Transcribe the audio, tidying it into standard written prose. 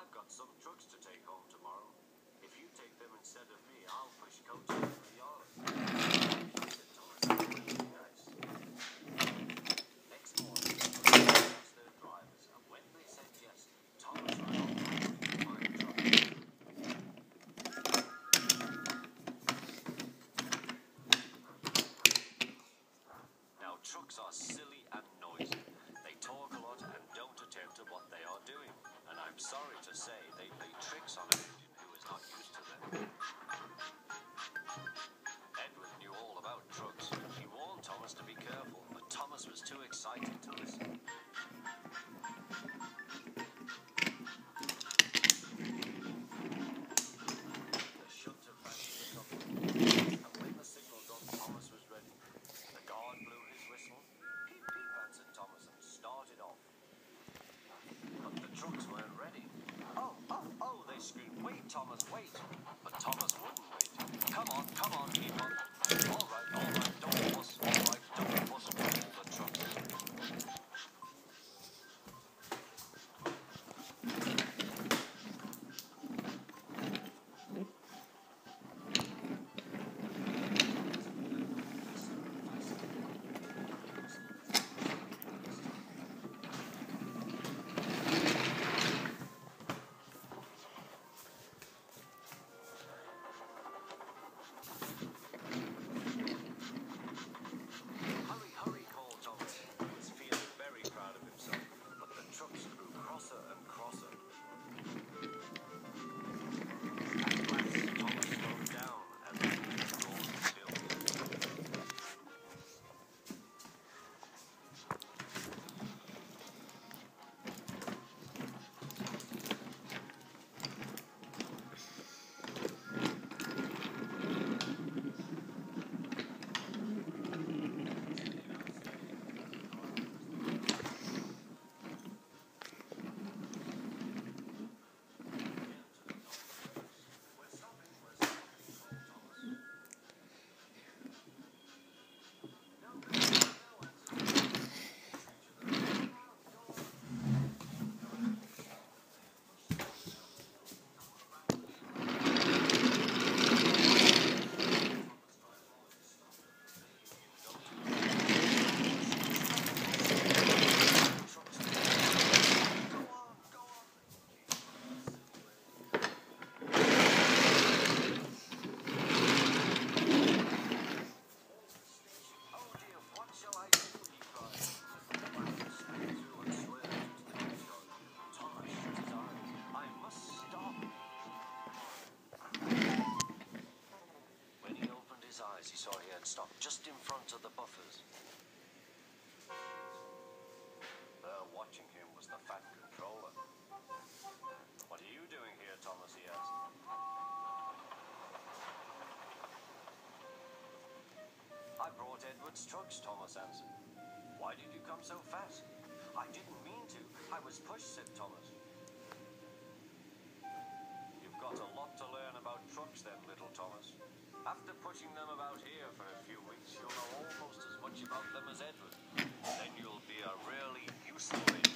I've got some trucks to take home tomorrow. If you take them instead of me, I'll push coaches into yours. Said Thomas. Really nice. Next morning, they asked their drivers, and when they said yes, Thomas ran off to my truck. Now, trucks are silly and noisy. They talk a lot and don't attend to what they are doing. And I'm sorry to say they play tricks on an engine who is not used to them. Edward knew all about trucks. He warned Thomas to be careful, but Thomas was too excited to listen. The shunter fastened up, and when the signal got, Thomas was ready. The guard blew his whistle. Peep, peep, answered Thomas, and started off. But the trucks weren't ready. Oh, they screamed, wait, Thomas, wait. But Thomas wouldn't wait. Come on, keep on. All right, don't fuss. All right, don't fuss with all the trucks. Hurry, called Thomas. He was feeling very proud of himself, but the trucks grew crosser and crosser. At last, Thomas slowed down and then rolled still. He saw he had stopped just in front of the buffers. There watching him was the Fat Controller. What are you doing here, Thomas? He asked. I brought Edward's trucks, Thomas answered. Why did you come so fast? I didn't mean to. I was pushed, said Thomas. You've got a lot to learn about trucks then, little Thomas. After pushing them about here for a few weeks, you'll know almost as much about them as Edward. Then you'll be a really useful